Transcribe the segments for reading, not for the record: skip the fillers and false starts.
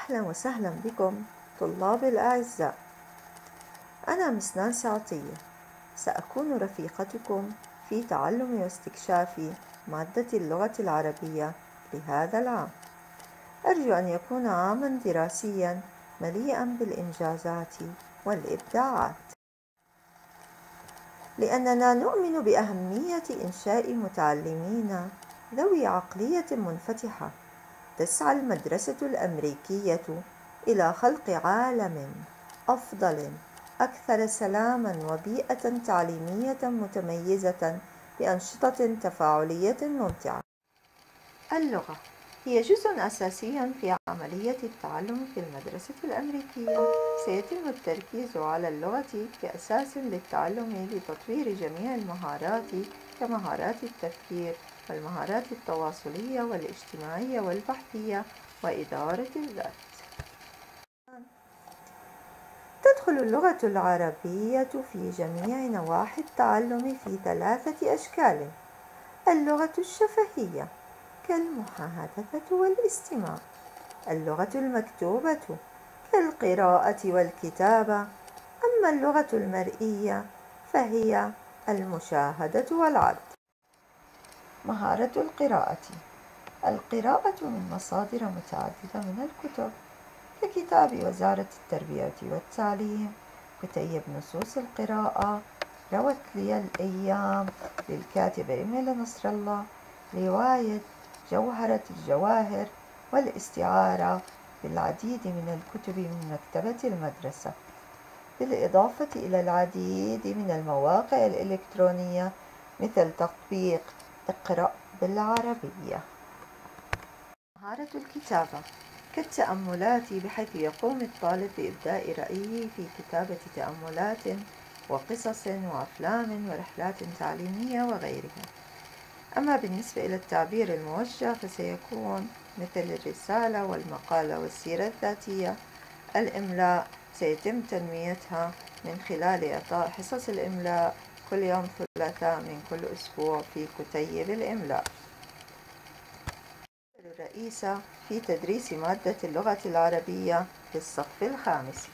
أهلا وسهلا بكم طلاب الأعزاء. أنا مس نانسي عطية، سأكون رفيقتكم في تعلم واستكشاف مادة اللغة العربية لهذا العام. أرجو أن يكون عاما دراسيا مليئا بالإنجازات والإبداعات، لأننا نؤمن بأهمية إنشاء متعلمين ذوي عقلية منفتحة. تسعى المدرسة الأمريكية إلى خلق عالم أفضل أكثر سلاماً وبيئة تعليمية متميزة بأنشطة تفاعلية ممتعة. اللغة هي جزء أساسي في عملية التعلم في المدرسة الأمريكية. سيتم التركيز على اللغة كأساس للتعلم لتطوير جميع المهارات كمهارات التفكير والمهارات التواصلية والاجتماعية والبحثية وإدارة الذات. تدخل اللغة العربية في جميع نواحي التعلم في 3 أشكال: اللغة الشفهية كالمحادثة والاستماع، اللغة المكتوبة كالقراءة والكتابة، أما اللغة المرئية فهي المشاهدة والعرض. مهارة القراءة: القراءة من مصادر متعددة من الكتب ككتاب وزارة التربية والتعليم، كتيب نصوص القراءة، روت لي الأيام للكاتب إيميل نصر الله، رواية جوهرة الجواهر، والاستعارة بالعديد من الكتب من مكتبة المدرسة، بالإضافة إلى العديد من المواقع الإلكترونية مثل تطبيق اقرأ بالعربية. مهارة الكتابة كالتأملات، بحيث يقوم الطالب بإبداء رأيه في كتابة تأملات وقصص وأفلام ورحلات تعليمية وغيرها. أما بالنسبة إلى التعبير الموجه فسيكون مثل الرسالة والمقالة والسيرة الذاتية. الإملاء سيتم تنميتها من خلال إعطاء حصص الإملاء كل يوم ثلاثاء من كل أسبوع في كتيب الإملاء. الرئيسة في تدريس مادة اللغة العربية في الصف الخامس.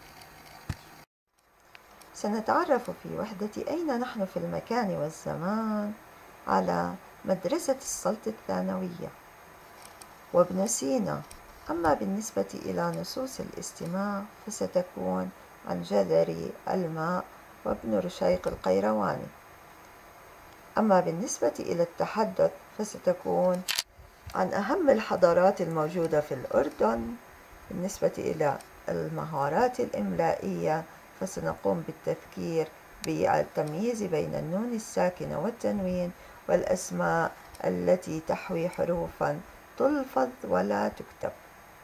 سنتعرف في وحدة أين نحن في المكان والزمان على مدرسة السلط الثانوية وابن سينا. أما بالنسبة إلى نصوص الاستماع فستكون عن جذري الماء وابن رشيق القيرواني. أما بالنسبة إلى التحدث فستكون عن أهم الحضارات الموجودة في الأردن. بالنسبة إلى المهارات الإملائية فسنقوم بالتفكير بالتمييز بين النون الساكنة والتنوين والأسماء التي تحوي حروفا تلفظ ولا تكتب.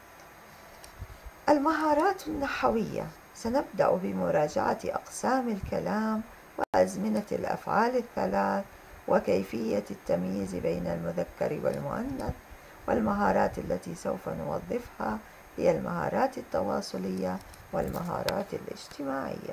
المهارات النحوية سنبدأ بمراجعة أقسام الكلام وأزمنة الأفعال الثلاث وكيفية التمييز بين المذكر والمؤنث. والمهارات التي سوف نوظفها هي المهارات التواصلية والمهارات الاجتماعية.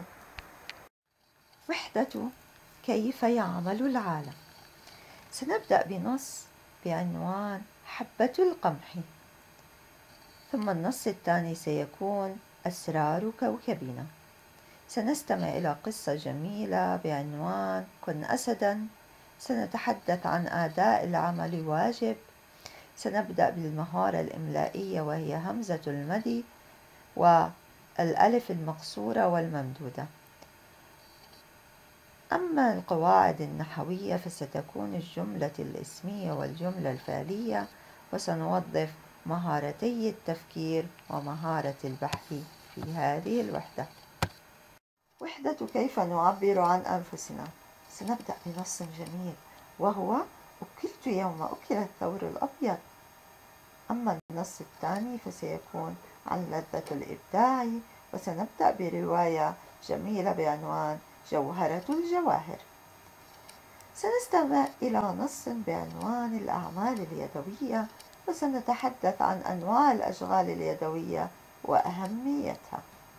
وحدة كيف يعمل العالم. سنبدأ بنص بعنوان حبة القمح، ثم النص الثاني سيكون أسرار كوكبنا. سنستمع إلى قصة جميلة بعنوان كن أسدا. سنتحدث عن أداء العمل واجب. سنبدأ بالمهارة الإملائية وهي همزة المد والألف المقصورة والممدودة. أما القواعد النحوية فستكون الجملة الاسمية والجملة الفعلية، وسنوظف مهارتي التفكير ومهارة البحث في هذه الوحدة. وحدة كيف نعبر عن أنفسنا. سنبدأ بنص جميل وهو أكلت يوم أكل الثور الأبيض. أما النص الثاني فسيكون عن لذة الإبداع، وسنبدأ برواية جميلة بعنوان جوهرة الجواهر. سنستمع إلى نص بعنوان الأعمال اليدوية، وسنتحدث عن أنواع الأشغال اليدوية وأهميتها.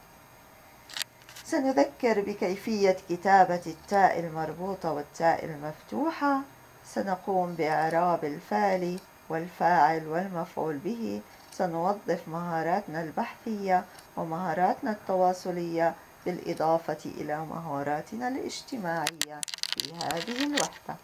سنذكر بكيفية كتابة التاء المربوطة والتاء المفتوحة. سنقوم بإعراب الفاعل والفاعل والمفعول به. سنوظف مهاراتنا البحثية ومهاراتنا التواصلية بالإضافة إلى مهاراتنا الاجتماعية في هذه الوحدة.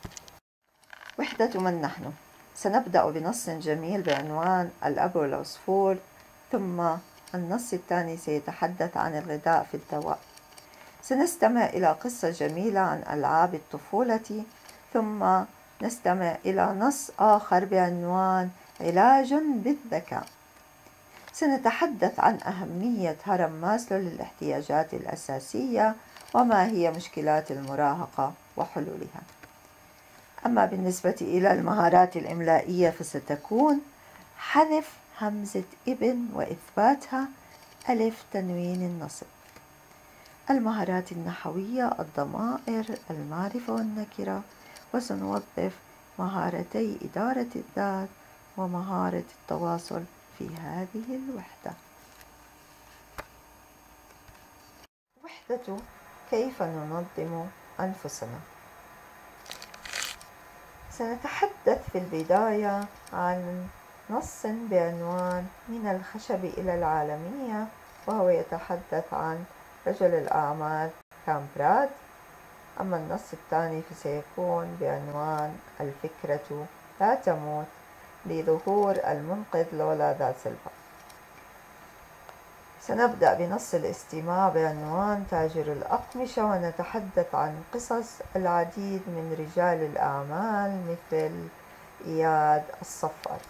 وحدة من نحن. سنبدأ بنص جميل بعنوان الأب والعصفور، ثم النص الثاني سيتحدث عن الغذاء في الدواء. سنستمع إلى قصة جميلة عن ألعاب الطفولة، ثم نستمع إلى نص آخر بعنوان علاج بالذكاء. سنتحدث عن أهمية هرم ماسلو للاحتياجات الأساسية وما هي مشكلات المراهقة وحلولها. أما بالنسبة إلى المهارات الإملائية فستكون حذف همزة ابن وإثباتها ألف تنوين النصب. المهارات النحوية الضمائر المعرفة والنكرة، وسنوظف مهارتي إدارة الذات ومهارة التواصل في هذه الوحدة. وحدة كيف ننظم أنفسنا. سنتحدث في البداية عن نص بعنوان من الخشب إلى العالمية، وهو يتحدث عن رجل الأعمال كامبراد. أما النص الثاني فسيكون بعنوان الفكرة لا تموت لظهور المنقذ لولا دا سيلفا. سنبدأ بنص الاستماع بعنوان تاجر الأقمشة، ونتحدث عن قصص العديد من رجال الأعمال مثل إياد الصفار.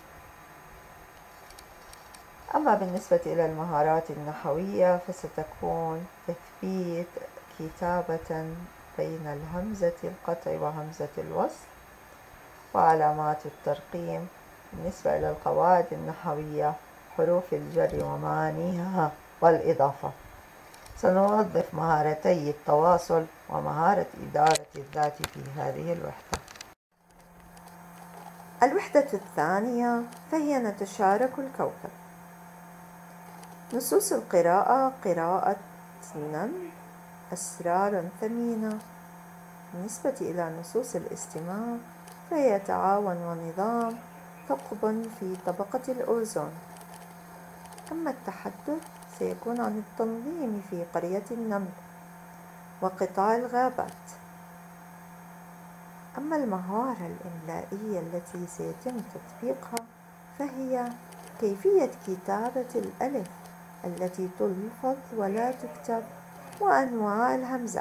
أما بالنسبة إلى المهارات النحوية فستكون تثبيت كتابة بين الهمزة القطع وهمزة الوصل وعلامات الترقيم. بالنسبة إلى القواعد النحوية حروف الجر ومعانيها والإضافة. سنوظف مهارتي التواصل ومهارة إدارة الذات في هذه الوحدة. الوحدة الثانية فهي نتشارك الكوكب. نصوص القراءة قراءة أسرار ثمينة. بالنسبة إلى نصوص الاستماع فهي تعاون ونظام ثقب في طبقة الأوزون. أما التحدث سيكون عن التنظيم في قرية النمل وقطاع الغابات. أما المهارة الإملائية التي سيتم تطبيقها فهي كيفية كتابة الألف التي تلفظ ولا تكتب وأنواع الهمزات.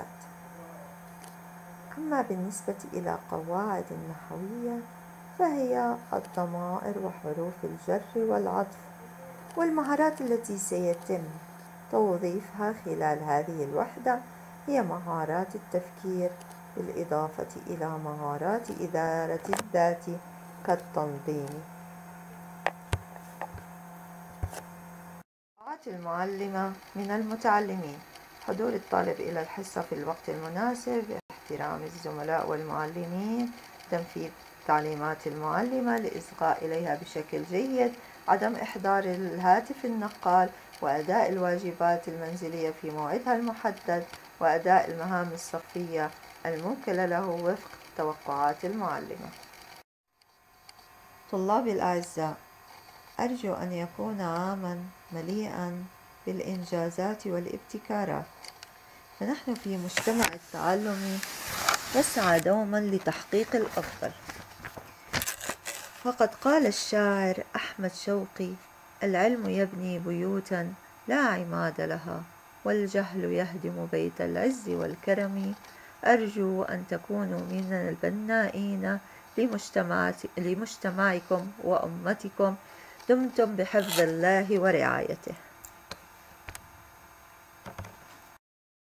أما بالنسبة إلى قواعد النحوية فهي الضمائر وحروف الجر والعطف. والمهارات التي سيتم توظيفها خلال هذه الوحدة هي مهارات التفكير بالإضافة إلى مهارات إدارة الذات كالتنظيم. توقعات المعلمة من المتعلمين: حضور الطالب إلى الحصة في الوقت المناسب، احترام الزملاء والمعلمين، تنفيذ تعليمات المعلمة لإصغاء إليها بشكل جيد، عدم إحضار الهاتف النقال، وأداء الواجبات المنزلية في موعدها المحدد، وأداء المهام الصفية الموكلة له وفق توقعات المعلمة. طلابي الأعزاء، أرجو أن يكون عاماً مليئاً بالإنجازات والابتكارات، فنحن في مجتمع التعلم نسعى دوماً لتحقيق الأفضل. فقد قال الشاعر أحمد شوقي: العلم يبني بيوتاً لا عماد لها، والجهل يهدم بيت العز والكرم. أرجو أن تكونوا من البنائين لمجتمعكم وأمتكم. دمتم بحفظ الله ورعايته.